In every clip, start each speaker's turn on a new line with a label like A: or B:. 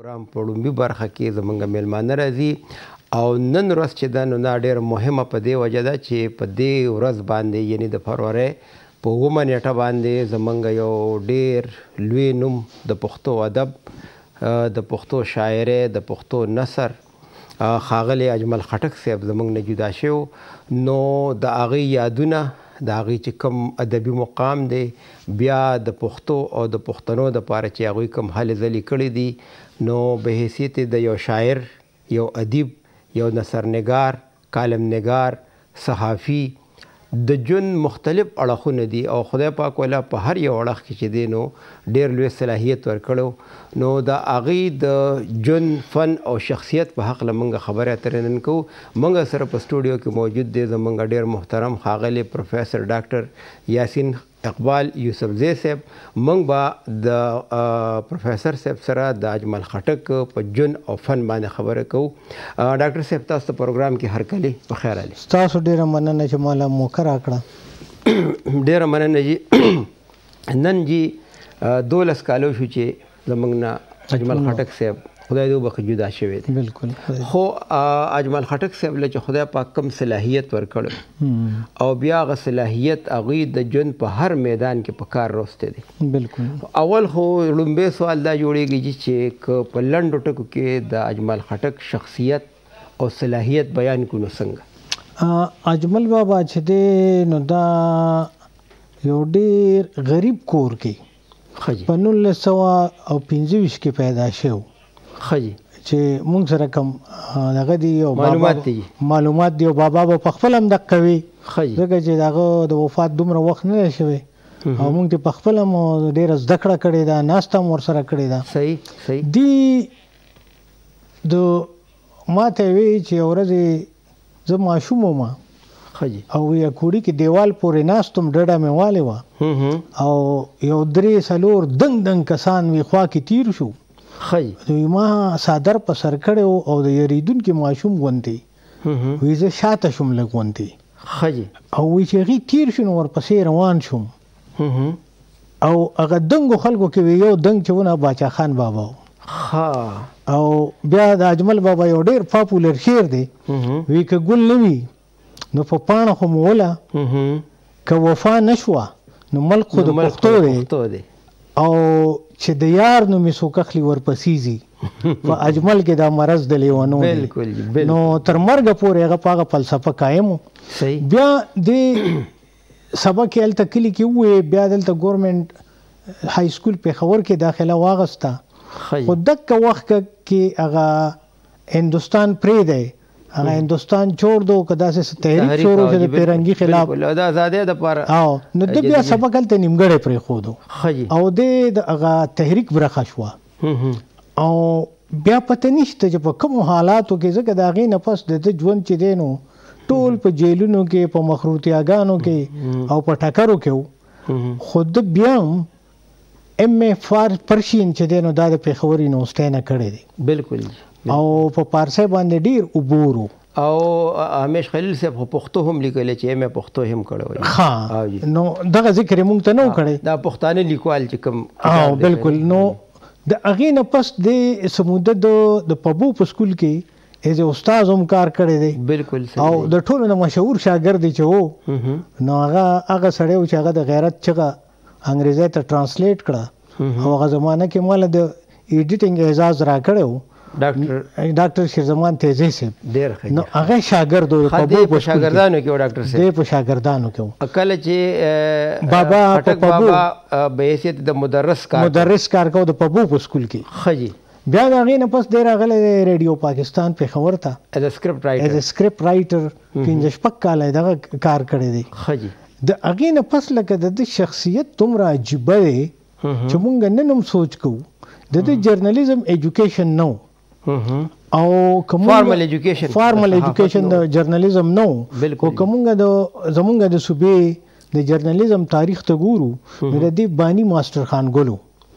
A: پروګرام په لومړي برخه کې زموږ میلمانه راځي او نن ورځ چې ده نو دا ډېره مهمه په دې وجه ده چې په دې ورځ باندې یعنې د فروری په 9 نیټه باندې زموږ یو ډېر لوی نوم د پښتو ادب د پښتو شاعرۍ د پښتو نثر ښاغلی اجمل خټک صاحب زموږ نه جدا شوی نو د هغې یادونه د هغوی چې کوم ادبي مقام دی بیا د پښتو او د پښتنو دپاره چې هغوی کوم هلې ځلې کړي دي نو به حیثیت د یو شاعر یو ادیب یو نثرنګار کالمنګار صحافي د ژوند مختلف اړخونه دي او خدای پاک والا په هر یو اړخ کې چې دی نو ډېر لوی صلاحیت ورکړو نو د هغې د ژوند فن او شخصیت په هکله موږ خبرې اترې نن کوو موږ سره په سټوډیو کې موجود دی زموږ ډېر محترم ښاغلی پروفیسر ډاکټر یاسین اقبال یوسفزی صاحب موږ به د پروفیسر صاحب سره د اجمل خټک په ژوند او فن باندې خبره کوو ډاکټر صاحب تاسو ته پروګرام کې هرکلی په خیر علي
B: ستاسو ډېره مننه چې مالا موقع راکړه
A: ډېره مننه جي نن جي 12 کالو شو چې زموږ نه اجمل خټک صاحب خدای دې وبخښي جدا شوی دی
B: بالکل
A: خو اجمل خټک صاحب له چې خدای پاک کوم صلاحیت ورکړ او بیا هغه صلاحیت هغوی د ژوند په هر میدان کې په کار راوستی دی
B: بالکل
A: اول خو لومبی سوال دا جوړیږي چې که په لنډو ټکو کې د اجمل خټک شخصیت او صلاحیت بیان کړو نو څنګه
B: اجمل بابا چې دی نو دا یو ډېر غریب کور کې په 1925 کې پیدا شو چې مونږ سره کوم دغه دی او معلومات دی او بابا به په خپل هم دقه وي ځکه چې د هغه د وفات دومره وخت نه دی شوی او مونږ ته په خپل هم ډېره زده کړه کړې ده ناسته هم ورسره کړې ده
A: صحیح
B: دی د ما ته وی چې یو ورځ زه ماشوم وم او یا کوړي کې دیوال پورې ناستم ډډه مې والې وه او یو 3-4 دنګ کسان وي خوا کې تیر شو دوی ما صادر په سر کړی او د یریدونکي ماشوم غوندې وایي زه شاته شوم لږ غوندې او وایي چې هغې تیر شو نو ورپسې روان شوم او هغه دنګو خلکو کې وي یو دنګ چې ونه باچا خان بابا و او بیا د اجمل بابا یو ډېر پاپولر شعر دی وایي که ګل نه وي نو په پاڼه خو موله که وفا نه شوه نو ملک خو د پښتو دی او چې د یار نو مې څوک اخلي ورپسې په اجمل کې دا مرض د لیونو دی نو تر مرګه پورې هغه په هغه فلسفه قایم و بیا د سبق یې هلته کلي کې ووایې بیا دلته ګورمنټ های سکول پېښور کې داخله واغسته خو دکه وخت کې هغه هندوستان پرېږدی هغه هندوستان چور دو که داسې تحریک شروع شو د پیرنګي خلاف
A: د ازادۍ دپاره
B: نو د بیا سبق هلته نیمګړی پرېښودو او د هغه تحریک برخه شوه او بیا پته نشته چې په کومو حالاتو کې ځکه د هغې نه پس د ده ژوند چې دی نو ټول په جیلونو کې په مخروطیاګانو کې او په ټکرو کې و خو ده بیا هم M.A. پرشین چې دی نو دا د پېښور یونیورسټۍ نه کړی دی
A: بالکل
B: او په پارسی باندې ډېر عبور
A: او همیش خلیل صاحب خو پښتو هم لیکلی چې ایم پښتو هم کړی
B: وی نو دغه ذکر یې مونږ ته نه و کړی
A: دا پښتانه لیکوال چې کوم
B: بالکل نو د هغې نه پس د څه موده د پبو په سکول کې ایز استاد هم کار کړی دی
A: بالکل
B: او د ټولو نه مشهور شاګرد چې و نو هغه سړی و چې هغه د غیرت چغه انګریزۍ ته ټرانسلیټ کړه او هغه زمانه کې ماله د ایډیټینګ اعزاز را کړی و ډاکټر شیرزمان تیزی صاحب
A: ډېر ښه
B: نو هغه شاګرد و
A: په شاګردانو کې و ډاکټر صاحب
B: دی په شاګردانو کې و
A: کله چې
B: بابا
A: خټک بابا به حیثیت د مدرس
B: کار کوو د پبو په سکول کې
A: ښه جي
B: بیا د هغې نه پس دی راغلی دی ریډیو پاکستان پېښور ته
A: ایز ا
B: سکرپټ رایټر 15 کاله یې دغه کار کړی دی
A: ښه جي
B: د هغې نه پس لکه د ده شخصیت دومره عجیبه دی چې مونږ نن هم سوچ کوو د ده جرنالیزم ایجوکیشن نه او
A: فارمل ایجوکیشن
B: د جرنالیزم نه خو که مونږ زمونږ د صوبې د جرنالیزم تاریخ ته ګورو نو د دې بانی ماسټر خان ګلو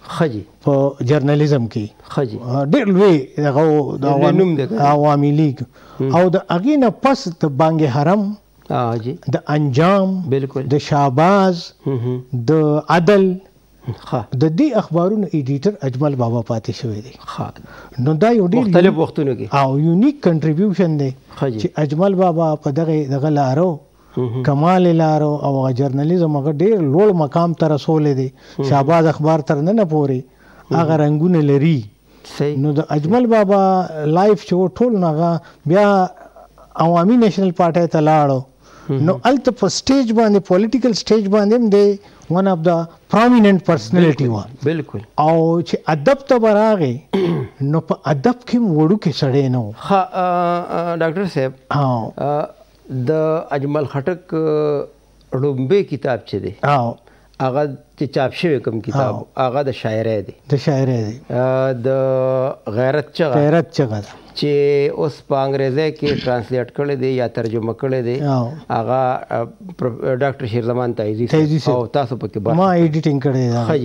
B: په جرنالیزم کې ډېر لوی هغه د عوامي لیگ او د هغې نه پس د بانګ حرم د انجام د شهباز د عدل د دې اخبارونو ایډیټر اجمل بابا پاتې شوی دی. نو دا یو ډېر
A: مختلف وختونو کې
B: او یونیک کنټریبیوشن دی چې اجمل بابا په دغه لارو کمال لارو او جرنالیزم هغه ډېر لوړ مقام ته رسولی دی. شهباز اخبار تر ننه پورې هغه رنګونه لري. نو د اجمل بابا لایف چې ټول هغه بیا عوامي نیشنل پارټۍ ته لاړو. نو هلته په سټیج باندې پولیټیکل سټیج باندې هم دی ون اف د پرومیننٹ پرسنالټي و.
A: بالکل.
B: او چې ادب ته به راغی نو په ادب کې هم وړوکی سړی نه و.
A: ډاکټر صاحب د اجمل خټک ړومبی کتاب چې دی هغه چې چاپ شوی کوم کتاب هغه د شاعرۍ دی. د شاعرۍ دی د غیرت چغه چې اوس په انګریزي کې ترانسلیټ کړی دی یا ترجمه کړی دی هغه ډاکټر شیرزمان تایزی او تاسو پکې ما ایډیټینګ کړی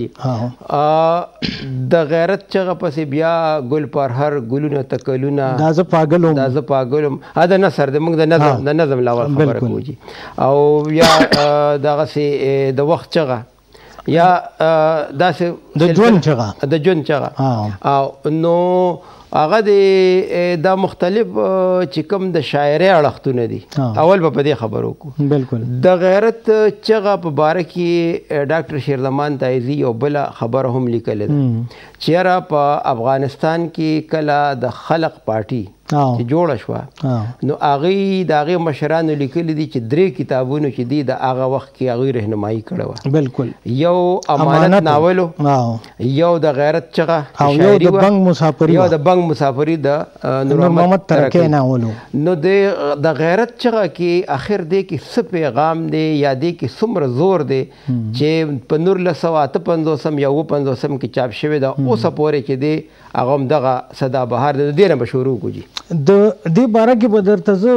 A: دی. د غیرت چغه پسې بیا ګل پرهر ګلونه تکلونه دا زه پاګلم دا نثر دی. موږ د نظم لاول خبره کوو او یا دغسې د وخت چغه یا داسې د ژوند چغه او نو هغه د مختلف چې کوم د شاعرۍ اړختونه دي اول به په دې خبرو وکړو. بالکل. د غیرت چغه په باره کې ډاکټر شیرزمان تایزي یو بله خبره هم لیکلې ده چې یاره په افغانستان کې کله د خلق پارټي چې جوړه شوه نو هغوی د هغې مشرانو لیکلي دي چې 3 کتابونو چې دي د هغه وخت کې هغوی رهنمایي کړې وه. بالکل. یو امانت ناولو، یو د غیرت چغه شاعري وه، یو د بنګ مسافري د نور محمد ترکی ناولو. نو د غیرت چغه کې آخر دی کې څه پیغام دی یا دی کې څومره زور دی چې په 1958 یا 1959 کې چاپ شوی ده اوسه پورې چې دی هغه هم دغه صدا بهار د دې نه به شروع کړو. د دې باره کې به درته زه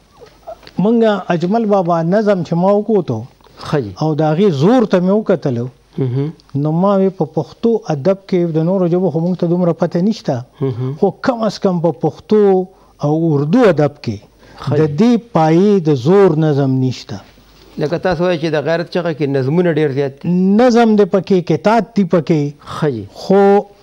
A: موږ اجمل بابا نظم چې ما وکوتو او د هغې زور ته مې وکتلو نو ما وی په پښتو ادب کې د نورو ژبو خو موږ ته دومره پته نشته خو کم از کم په پښتو او اردو ادب کې د دې پایې د زور نظم نشته. لکه تاسو وایئ چې د غیرت چغه کې نظمونه ډېر زیات نظم دی پکې کتاب دی پکې خو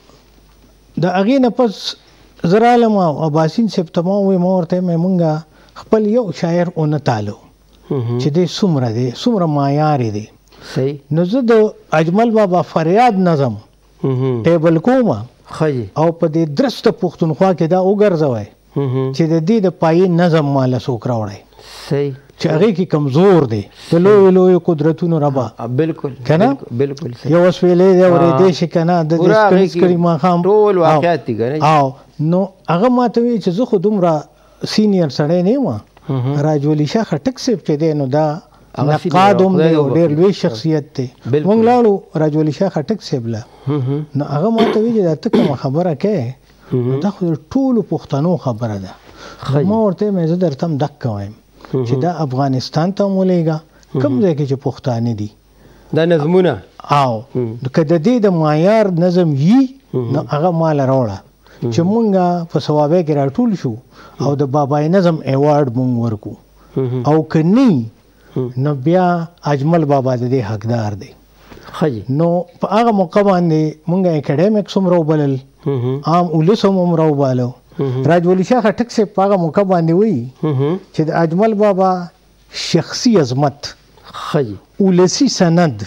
A: د هغې نه پس زه رالم او اباسین صاحب ته ما وویل ما ورته ویل موږ خپل یو شاعر ونه تالو چې دی څومره دی څومره معیاري دی. نو زه د اجمل بابا فریاد نظم ټیبل کوم او په دې درسته پښتونخوا کې دا وګرځوئ چې د دې د پایې نظم ماله څوک راوړی چې هغې کې کمزور دی د لویو لویو قدرتونو ربا. بالکل کنه بالکل یو سویلی دی اورېدی شي کنه د دې سکري ماښام ټول واقعیت دي کنه. او نو هغه ما ته وایي چې زه خو دومره سینیر سړی نه یم. راج ولی شاه خټک صاحب چې دی نو دا نقاد هم دی او ډېر لوی شخصیت دی. موږ لاړو راج ولی شاه خټک صاحب له نو هغه ما ته وایي چې دا ته کومه خبره کوې دا خو د ټولو پښتنو خبره ده. ما ورته ویم زه درته هم دقه وایم چې دا افغانستان ته مولیږه کوم ځای کې چې پښتانه دي دا نظمونه او که د دې د معیار نظم یي نو هغه ماله راوړه چې مونږ په ثوابۍ کې راټول شو او د بابا-ي-نظم ایوارډ مونږ ورکو او که نه نو بیا اجمل بابا د دې حقدار دی. نو په هغه موقع باندې مونږ اکیډمیکس هم راوبلل عام ولس هم راوبالو. راج ولی شاه خټک صاحب په هغه موقع باندې وایي چې د اجمل بابا شخصي عظمت ولسي سند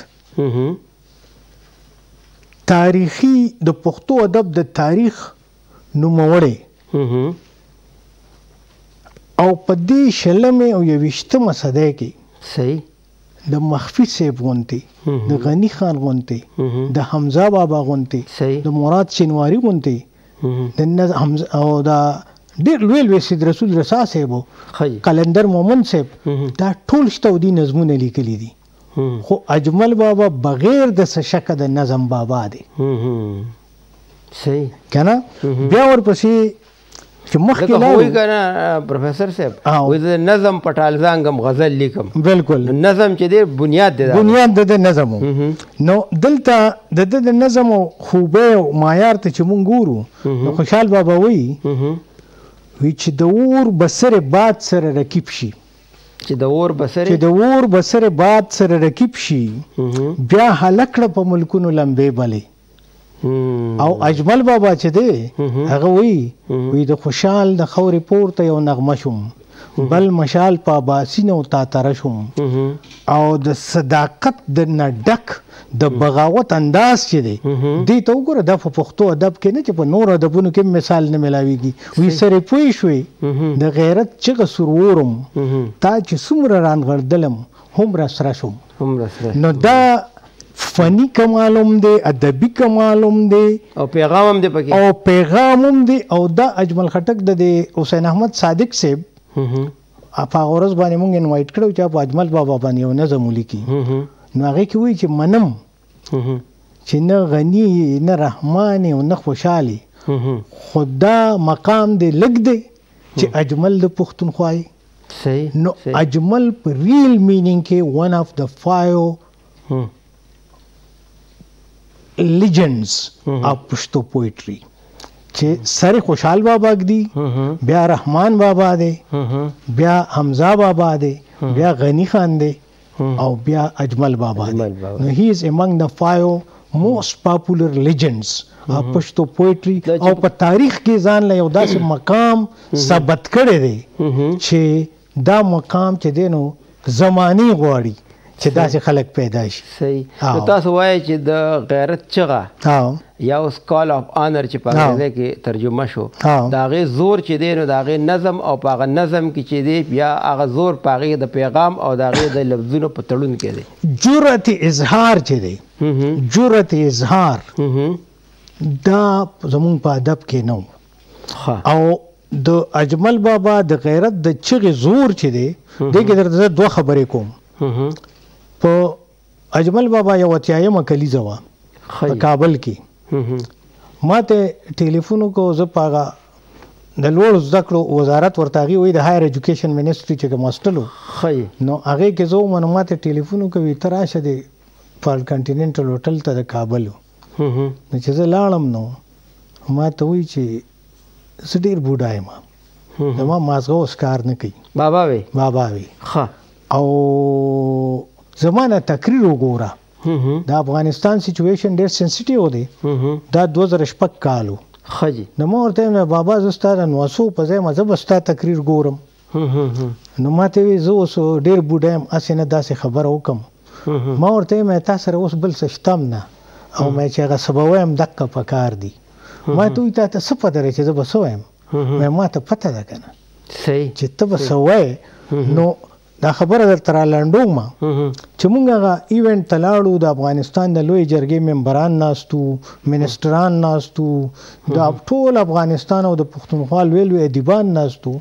A: تاریخي د پښتو ادب د تاریخ نوموړی او په دې شلمې او 21مه صدۍ کې د مخفي صاحب غونتې د غني خان غونتې د حمزه بابا غونتې د مراد شینواري غونتې او دا ډېر لوی لوی سید رسول رسا صاحب قلندر مومن صاحب دا ټول شته او دې نظمونه لیکلي دي خو اجمل بابا بغیر د څه شکه د نظم بابا دی. صحیح که نه. بیا ورپسې چې مخکې لاړو کنه پروفیسر صاحب وایي د نظم په ټالزانګم غزل لیکم. بالکل. نظم چې دی بنیاد دی بنیاد د نظم نو دلته د د نظم خوبۍ او معیار ته چې مونږ ګورو نو خوشحال بابا وایي چې د اور به سر باد سره رکیب شي چې د اور بسرې
B: چې د اور بسرې باد سره رکیب شي بیا هلکړه په ملکونو لمبې بلې. او اجمل بابا چې دی هغه وی د خوشحال د خورې پورته یو نغمه شوم بل مشال په باسین او تاتره شوم او د صداقت د نه ډک د بغاوت انداز چې دی دې ته وګوره دا په پښتو ادب کې نه چې په نور ادبونو کې مثال نه ملاویږي. وی سره پوه شوې د غیرت چغه سرورم تا چې څومره رانغړدلم هومره سره شوم. نو دا فنی کمالوم دی ادبي کمالوم دی
A: او پیغام هم دی پکې
B: او دا اجمل خټک د حسین احمد صادق صاحب په ورځ باندې مونږ انوایټ کړو چې په اجمل بابا باندې یو نظم ولیکي. نو هغه کې وایي چې منم چې نه غنی نه رحمان او نه خوشحالي خدا مقام دی لګ دی چې اجمل د پښتونخوای. نو اجمل په ریل مینینګ کې ون اف د 5 legends of Pushto poetry چې سره خوشحال بابا دی بیا رحمان بابا دی بیا حمزه بابا دی بیا غنی خان دی او بیا اجمل بابا دی. نو he is among the 5 most popular legends of Pushto poetry او په تاریخ کې ځان له یو داسې مقام ثبت کړی دی چې دا مقام چې دی نو زمانی غواړي چې داسې خلک پیدا شي.
A: صحیح. نو تاسو وایئ چې د غیرت چغه یا اوس کال آف آنر چې په انګریزي کې ترجمه شو د هغې زور چې دی نو د هغې نظم او په هغه نظم کې چې دی بیا هغه زور په هغې د پیغام او د هغې د لفظونو په تړون کې دی.
B: جرأت اظهار چې دی جرأت اظهار دا زمونږ په ادب کې نه او د اجمل بابا د غیرت د چغې زور چې دی دې کې درته زه 2 خبرې کوم. په اجمل بابا یو اتیایمه کلیزه وه په کابل کې ما ته ټلیفون وکړو زه په هغه د لوړو زده کړو وزارت ورته هغې وایي د هایر ایجوکیشن منسټري چې کوم هاسټل نو هغې کې زه ومه نو ما ته ټلیفون وکوي ته راشه د پال کنټیننټل هوټل ته د کابل نو چې زه لاړم نو ما ته وایي چې زه ډېر بوډا یم زما مازغه اوس کار نه کوي
A: بابا وی
B: او زمانه تقریر وګوره د افغانستان سچویشن ډېر سنسټیو دی دا 2006 کالو نو ما ورته ویل بابا زه ستا د نواسو په ځای زه به ستا تقریر ګورم نو ما ته وایي زه اوس ډېر بوډا یم هسې نه داسې خبره وکړم ما ورته ویل تا سره اوس بل څه شته هم نه او مې چې هغه څه به وایم دقه په کار دی ما ته وایي تا ته څه پته دی چې زه به څه وایم ما ته پته ده که نه چې ته به څه وایې نو دا خبره درته رالنډوم چې موږ هغه ایونټ ته لاړو د افغانستان د لوی جرګې ممبران ناستو منسټران ناستو د ټول افغانستان او د پښتونخوا لوی لوی ادیبان ناستو.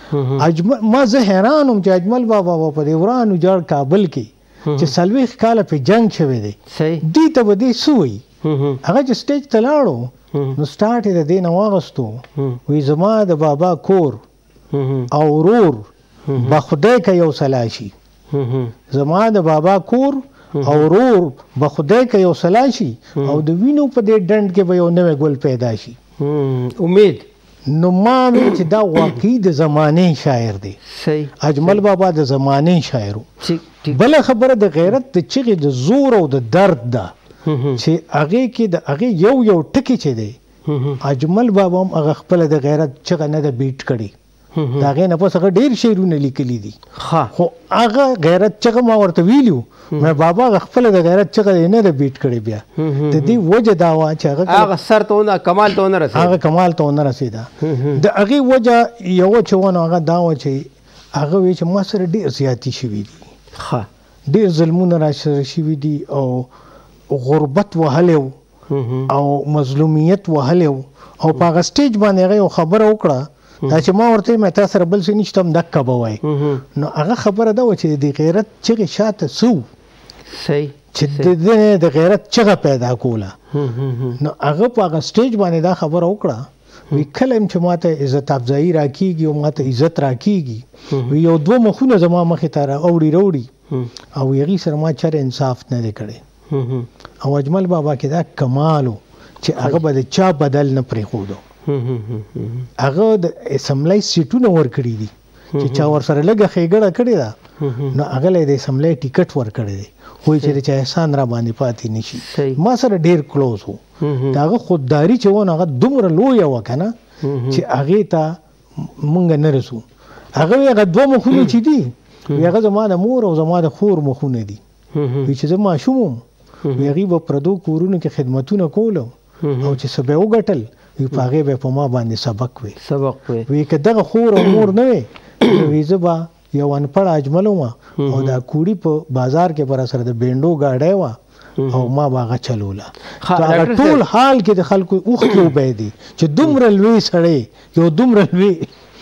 B: ما زه حیران وم چې اجمل بابا په دې ورانو جوړ کابل کې چې 40 کاله په جنګ شوی دی دې ته به دې څه وایي. هغه چې سټیج ته لاړو نو سټارټ یې د دې نه واغستو وایي زما د بابا کور او ورور با خدای که یو سلاشي زما د بابا کور او ورور به خدای که یو سلاشي او د وینو په دې ډنډ کې به یو نوی ګل پیدا شي.
A: امید
B: نو ما وی چې دا واقعي د زمانې شاعر دی. اجمل بابا د زمانې شاعر و. بله خبره د غیرت د چغې د زور او د درد ده چې هغې کې د هغې یو ټکي چې دی اجمل بابا هم هغه خپله د غیرت چغه نه ده بیټ کړې د هغې نه پس هغه ډېر شعرونه لیکلي دي خو هغه غیرت چغه ما ورته ویلي وو مې بابا هغه خپله د غیرت چغه یې نه ده بیټ کړې بیا د دې وجه دا وه چې
A: هغه سر ته کمال ته ونه رسېده
B: هغه کمال ته ونه رسېده د هغې وجه یوه چې وه نو هغه دا وه چې هغه وایي چې ما سره ډېر زیاتي شوي دي ډېر ظلمونه را سره شوي دي او غربت وهلی و او مظلومیت وهلی و او په هغه سټیج باندې هغه یو خبره وکړه دا چې ما ورته ویل تا سره بل څه نشته هم دقه به وایي نو هغه خبره ده وه چې د غیرت چغې شاته څه و چې د غیرت چغه پیدا کوله نو هغه په هغه سټیج باندې دا خبره وکړه وی کله هم چې ما ته عزت افزایي راکېږي او ما ته عزت راکېږي وی یو 2 مخونه زما مخې ته راوړي او هغې سره ما چېرې انصاف نه دی کړی او اجمل بابا کې دا کمال و چې هغه به د چا بدل نه پرېښودو هغه د اسمبلی سیټونه ورکړي دي چې چا ورسره لږه ښېګړه کړې ده نو هغه له د اسمبلی ټیکټ ورکړی دی وایي چې د چا احسان را باندې پاتې نه شي ما سره ډېر کلوز و د هغه خودداري چې وه نو هغه دومره لویه وه که نه چې هغې ته مونږ نه رسو هغه وایي هغه دوه مخونه چې دي وایي هغه زما د مور او زما د خور مخونه دي وایي چې زه ماشوم وم وایي هغې به پردو کورونو کې خدمتونه کولو او چې څه به یې وګټل وایي په هغې به یې په ما باندې سبق وی وایي که دغه خور او مور نه وی وایي زه به یو انپړ اجمل وم او دا کوړي په بازار کې به راسره د بینډو ګاډی وه او ما به هغه چلوله هغه ټول حال کې د خلکو اوښکې وبی دي چې دومره لوی سړی یو دومره لوی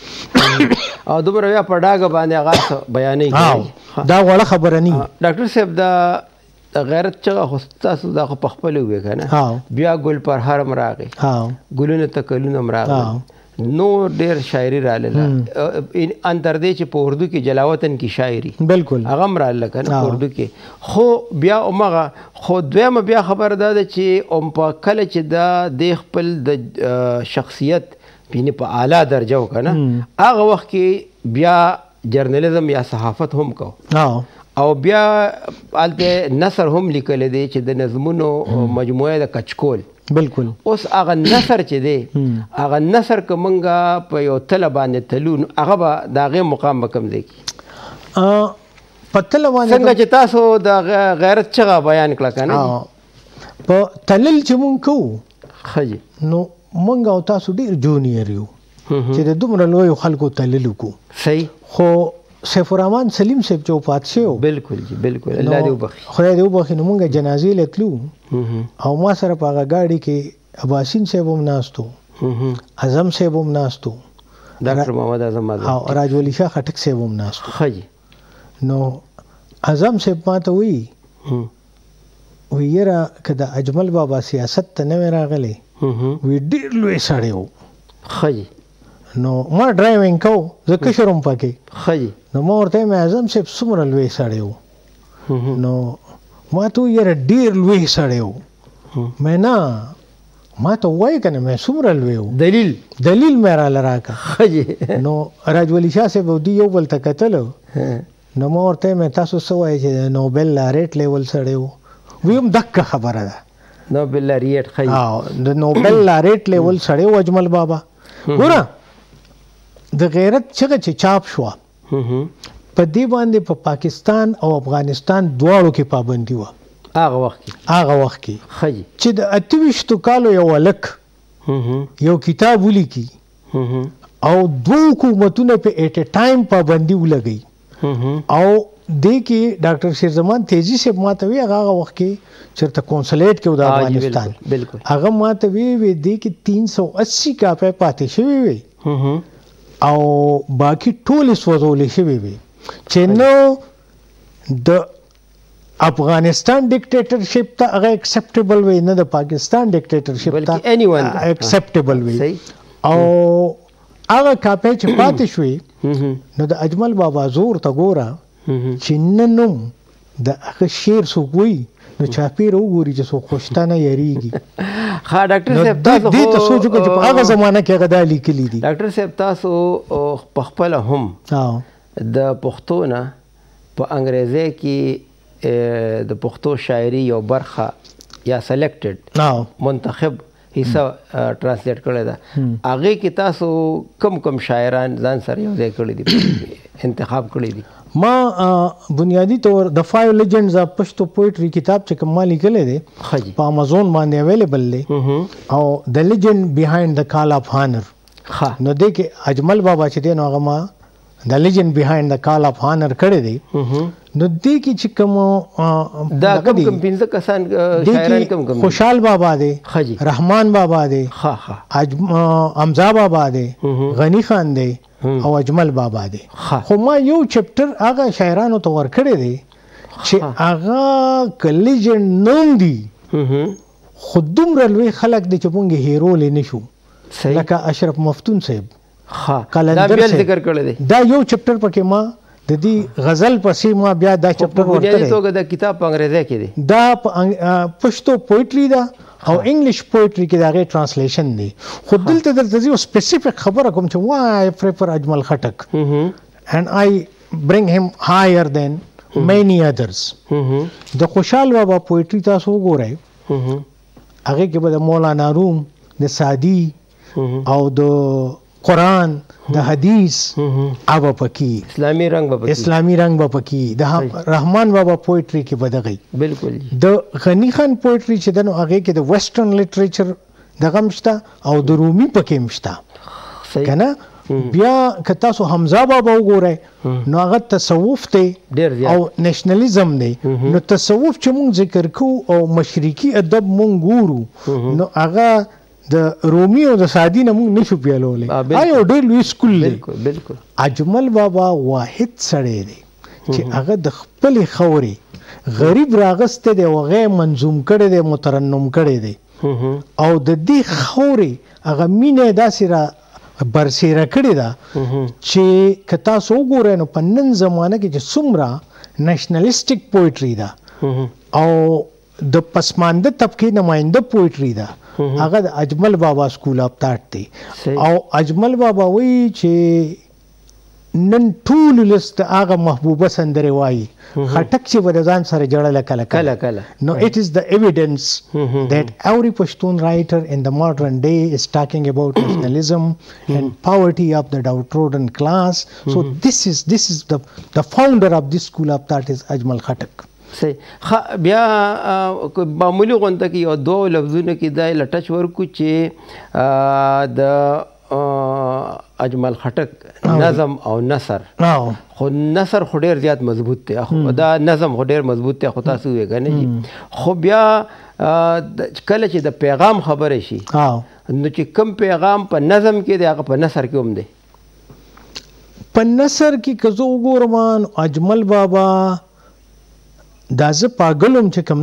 A: او دومره بیا په ډاګه باندې هغه بیانې کوي
B: دا وړه خبره نه
A: ډاکټر صاحب دا غیرت چغه خو ستاسو دا خو په خپلو وې که نه بیا ګل پرهر هم راغی ګلونه تکلونه هم راغی نو ډېر شاعري راغله اندر دې چې په اردو کې جلاوطن کې شاعري
B: بالکل
A: هغه هم راغله که نه په اردو کې خو بیا همغه خو دویمه بیا خبره دا ده چې په کله چې دا د خپل د شخصیت یعنې په اعلی درجه و که نه هغه وخت کې بیا جرنالیزم یا صحافت هم کو او بیا هلته نثر هم لیکلی دی چې د نظمونو مجموعه د کچکول
B: بالکل
A: اوس هغه نثر چې دی هغه نثر که موږ په یو تله باندې تلو نو هغه به د هغې مقام به کوم ځای کې
B: په تله باندې
A: څنګه چې تاسو د غیرت چغه بیان کړه که نه
B: په تلل چې مونږ کوو
A: ښه جي
B: نو مونږ او تاسو ډېر جونیئر یو چې د دومره لویو خلکو تلل وکړو
A: صحیح
B: خو سیف الرحمن سلیم صاحب چې وفات شوی و
A: بالکل جی بالکل الله دې وبخي
B: خدای دې وبخي نو مونږ جنازې له تلو او ما سره په هغه ګاډي کې اباسین صاحب هم ناست و اعظم صاحب هم ناست و
A: ډاکټر محمد اعظم
B: او راج ولی شاه خټک صاحب هم ناست و
A: ښه جي
B: نو اعظم صاحب ما ته وایي وایي یاره که د اجمل بابا سیاست ته نه وی راغلی وایي ډېر لوی سړی و
A: ښه جي
B: نو ما ډرایوینګ کوو زه کشر وم پکې
A: ښه جي
B: نو ما ورته وایم اعظم صاحب څومره لوی سړی و نو ما ته وویل یاره ډېر لوی سړی و مې نه ما ته ووایه که نه مې څومره لوی و دلیل مې راله راکړه
A: ښه جي
B: نو راج ولی شاه صاحب او دوی یو بل ته کتلو نو ما ورته وایم تاسو څه وایئ چې د نوبل لاریټ لیول سړی و وی هم دقه خبره ده
A: نوبل لاریټ ښه
B: د نوبل لاریټ لیول سړی و اجمل بابا ګوره د غیرت چغه چې چاپ شوه په دې باندې په پاکستان او افغانستان دواړو کې پابندي وه
A: هغه وخت
B: کې
A: ښه جي
B: چې د 28 کالو یو هلک یو کتاب ولیکي او دوه حکومتونه په ایټ ا ټایم پابندي ولګوي او دې کې ډاکټر شیرزمان تیزی صاحب ما ته وی هغه وخت کې چېرته کونسلیټ کې و د افغانستان هغه ما ته وی دې کې 380 کاپۍ پاتې شوي وي او باقي ټولې سوځولې شوي وي چې نو د افغانستان ډیکټیټرشپ ته هغه اکسپټیبل وي نه د پاکستان ډیکټیټرشپ ته اکسپټیبل وي او هغه کاپۍ چې پاتې شوي نو د اجمل بابا زور ته ګوره چې نن نوم د هغه شعر څوک وایي نو چاپېره وګوري چې څوک خوشتانه یریږي
A: ها ډاکټر صاحب تاسو
B: دې ته سوچ وکړه چې په هغه زمانه کې هغه دا لیکلي دي
A: ډاکټر صاحب تاسو په خپله هم د پښتو نه په انګریزي کې د پښتو شاعري یو برخه یا سلیکټډ منتخب حصہ ټرانسلیټ کړی ده هغې کې تاسو کم شاعران ځان سره یو ځای کړي دي انتخاب کړي دي
B: ما بنیادی طور د 5 لیجنډز اف پښتو پوئټري کتاب چې کوم ما لیکلی دی په امازون باندې اویلیبل دی او د لیجنډ بیهایند د کال اف هانر نو دې کې اجمل بابا چې دی نو هغه ما د لیجنډ بیهایند د کال اف هانر کړی دی نو دې کې چې کوم
A: دا کم 15 کسان شاعران کم
B: خوشحال بابا دی رحمان بابا دی حمزه بابا دی غنی خان دی او اجمل بابا دی خو ما یو چپټر هغه شاعرانو ته ورکړی دی چې هغه لیجنډ نوم دی خو دومره لوی خلک دی چې مونږ هیرولی نه شو لکه اشرف مفتون صاحب قلندر صاحب دا یو چپټر پکې ما د دې غزل پسې ما بیا دا چپټر ورکړی
A: بنیادي توګه د کتاب په انګریزي کې دی
B: دا پښتو پوئټري ده او انګلیش پوئټري کې د هغې ټرانسلیشن دی خو دلته درته زه یو سپیسیفیک خبره کوم چې وای پریفر اجمل خټک and I bring him higher than many others. د خوشحال بابا پوئټری تاسو وګورئ هغه کې به د مولانا روم د سادی او د قرآن د حدیث هغه پکې اسلامي رنگ به پکې د رحمان بابا پوئټری کې به دغه
A: بالکل
B: د غنی خان پوئټری چې د هغه کې د ویسټرن لټریچر دغه مشته او د رومي پکې مشته کنه بیا که تاسو حمزه بابا وګورئ نو هغه تصوف دی او نیشنلیزم دی نو تصوف چې مونږ ذکر کوو او مشرقي ادب مونږ ګورو نو هغه د رومي او د سادي نه مونږ نشو پیلولی یو ډېر لوی سکول دی اجمل بابا واحد سړی دی چې هغه د خپلې خاورې غریب راغستی دی او هغه یې منظوم کړی دی مترنم کړی دی او د دې خاورې هغه مینه یې داسې را برسیره کړې ده چې که تاسو وګورئ نو په نن زمانه کې چې څومره نیشنلیسټک پوئټري ده او د پسمانده طبقې نماینده پوئټري ده هغه د اجمل بابا سکول آف تاټ دی او اجمل بابا وایي چې نن ټول لست هغه محبوبه سندرې وایي خټک چې به د ځان سره جړله کله نو it is the evidence that every Pashtun writer in the modern day is talking about nationalism and poverty of the downtrodden class. So this is the founder of this school of thought is Ajmal Khattak.
A: صحیح بیا معمولی غونډه کې یو دوه لفظونه کې دا لټچ ورکو چې د اجمل خټک نظم او نثر خو نثر خو ډېر زیات مضبوط دی دا نظم خو ډېر مضبوط دی خو تاسو وایئ که نه جي خو بیا کله چې د پیغام خبره شي نو چې کوم پیغام په نظم کې دی هغه په نثر کې هم دی
B: په نثر کې که زه وګورم نو اجمل بابا دا زه پاګل هم چې کوم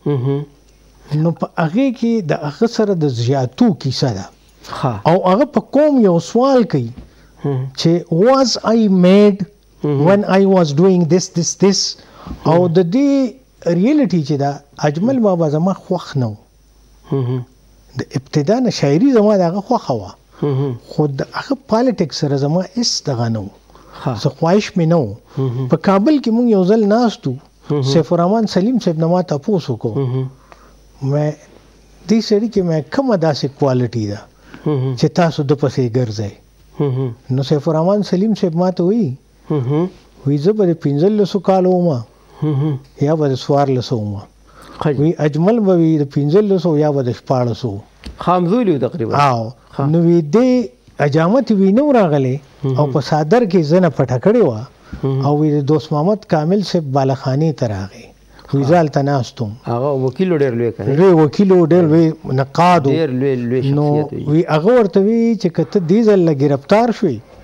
B: دی نو په هغې کې د هغه سره د زیاتو کیسه ده او هغه په کوم یو سوال کوي چې was I made when I was doing this او د دې ریالټي چې دا اجمل بابا زما خوښ نه و د ابتدا نه شاعري زما د هغه خوښه وه خو د هغه پالیټکس سره زما هېڅ دغه نه و څه خواهش مې نه و په کابل کې مونږ یو ځل ناست وو سیف الرحمن سلیم صاحب نه ما تپوس وکړو مې دې سړي کې مې کومه داسې کوالټي ده چې تاسو د پسې ګرځئ نو سیف الرحمن سلیم صاحب ما ته وایي زه به د 15 کالو وم یا به د 14 وم وی اجمل به وي د 15 یا به د 14
A: خامزولی تقریبا
B: نو وی دې اجامت وی نو راغلی او په صادر کې زنه پټه کړې وه او وی د دوست محمد کامل صاحب بالخانې ته راغی وی زه هلته ناستم
A: هغه وکیل ډېر لوی که
B: لوی وکیل ډېر لوی نقاد نو وی هغه ورته وی چې که ته دې ځل له ګرفتار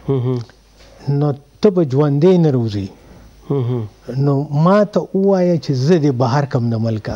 B: شوې نو ته به ژوندی نه روځې نو ما ته ووایه چې زه دې بهر کم د ملکه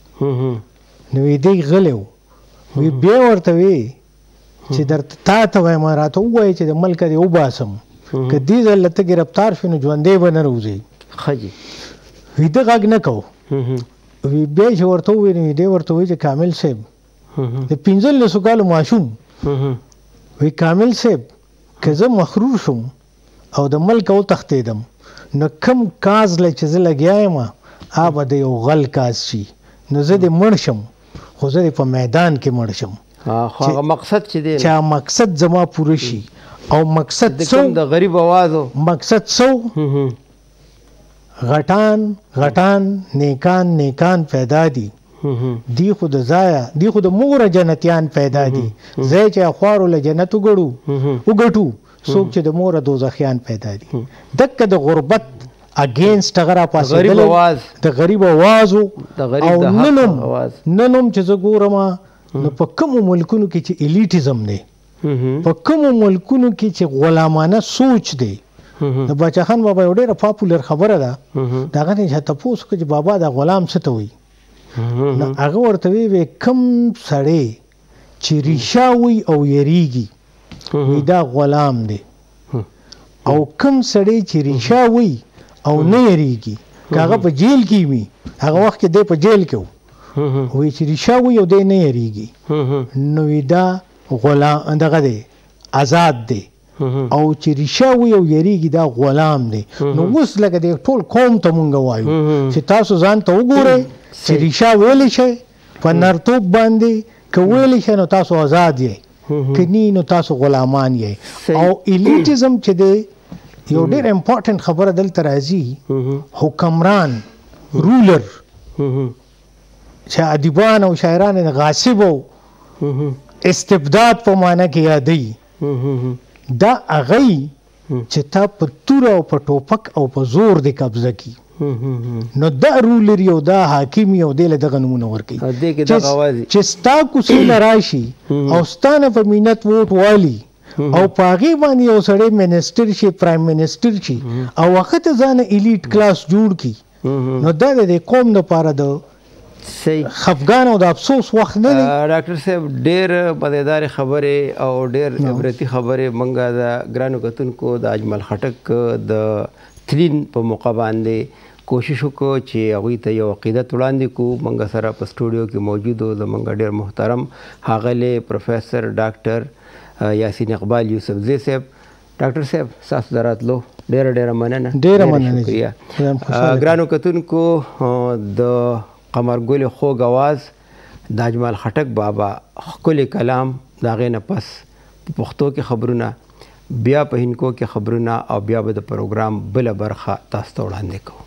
B: نو وی دی غلی و وی بیا ورته وی چې درته تا ته وایم راته ووایه چې د ملکه دې وباسم که دې ځل ته ګرفتار شوې نو ژوندی به نه روځې
A: ښه جي
B: وی ده غږ نه کوو وی بیا چې ورته ووایي نو دی ورته وایي چې کامل صاحب د 15 کالو ماشوم وی کامل صاحب که زه مخرور شم او د ملک وتښتېدم نو کم کاز له چې زه لګیا یم هغه به د یو غل کاز شي نو زه دې مړ شم خو زه دې په میدان کې مړ شم
A: خو هغه مقصد چې دی
B: چې مقصد زما پوره شي او مقصد څو
A: د غریب اوازو
B: مقصد څو غټان نیکان پیدا دي دی خو د ځایه دی خو د موره جنتیان پیدا دي ځای چې خوارو له جنت وګټو څوک چې د موره دوزخیان پیدا دي دکه د غربت اگینسټ هغه راپاڅېدلی د غریب اوازو او نن هم چې زه ګورم نو په کومو ملکونو کې چې ایلیټیزم دی په کومو ملکونو کې چې غلامانه سوچ دی د باچا خان بابا یو ډېره پاپولر خبره ده د هغه نه چې تپوس وکړه چې بابا دا غلام څه ته وایي نو هغه ورته وی کم سړی چې ریشه وي او یریږي وی دا غلام دی او کم سړی چې ریشه وي او نه یریږي که هغه په جیل کې وي هغه وخت کې دی په جیل کې و وی چې ریشه وي او دی نه یریږي نو وی دا غلام دغه دی آزاد دی او چې ریشه وي او یریږي دا غلام دی. نو اوس لکه د ټول قوم ته مونږ وایو چې تاسو ځان ته وګورئ چې ریشه ویلی شئ په نرتوب باندې، که ویلی شئ نو تاسو آزاد یئ، که نی نو تاسو غلامان یئ. او ایلیټیزم چې دی یو ډېر امپورټنټ خبره دلته راځي، حکمران رولر چې ادیبان او شاعران غاصب او استبداد په معنی کې یادوي، دا هغه چې تا په توره او په ټوپک او په زور د قبضه کی، نو دا رولر یو دا حاکم یو دی له دغه نمونه ورکوي چې ستا کوڅې نه راشي او ستا نه په مینت ووټ والي او په هغې باندې یو سړی منسټر شي، پرایم منسټر شي او هغه ته ځانه ایلیټ کلاس جوړ کړي، نو دا د قوم دپاره د خفګان او د افسوس وخت نه دی.
A: ډاکټر صاحب ډېر مزیدار خبرې او ډېر عبرتي خبرې موږ د ګرانو کتونکو د اجمل خټک د تلین په موقع باندې کوشش وکړو چې هغوی ته یو عقیدت وړاندې کړو. موږ سره په سټوډیو کې موجود و زموږ ډېر محترم ښاغلی پروفیسر ډاکټر یاسین اقبال یوسفزی صاحب. ډاکټر صاحب ستاسو د راتلو ډېره مننه.
B: ډېره مننه.
A: شکریه. ګرانو کتونکو د قمرګل خوږ اواز د اجمل خټک بابا ښکلی کلام، د هغې نه پس په پښتو کې خبرونه، بیا په هندکو کې خبرونه او بیا به د پروګرام بله برخه تاسو ته وړاندې کوو.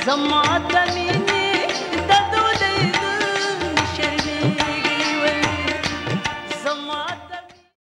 C: زما د مینې